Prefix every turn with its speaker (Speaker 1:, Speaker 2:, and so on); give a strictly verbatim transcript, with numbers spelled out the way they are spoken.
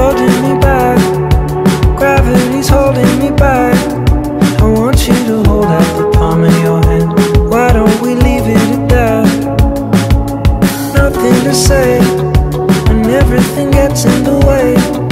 Speaker 1: holding me back, gravity's holding me back. I want you to hold out the palm of your hand. Why don't we leave it at that? Nothing to say when everything gets in the way.